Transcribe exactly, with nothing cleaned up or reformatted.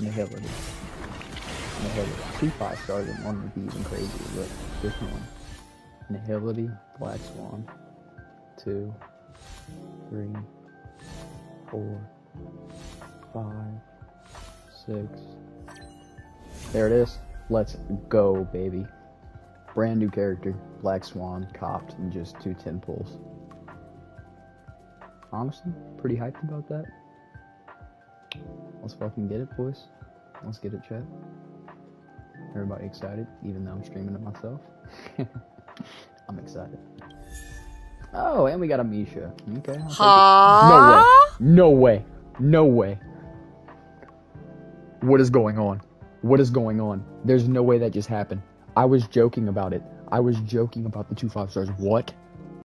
Nihility. Nihility. Two five stars and one would be even crazier, but this one. Nihility, Black Swan. Two, three, four, five, six. There it is. Let's go, baby. Brand new character, Black Swan, copped, and just two ten pulls. Honestly, pretty hyped about that. Let's fucking get it, boys. Let's get it, chat. Everybody excited, even though I'm streaming it myself. I'm excited. Oh, and we got a Misha. Okay. Huh? No way. No way. No way. What is going on? What is going on? There's no way that just happened. I was joking about it. I was joking about the two five stars. What?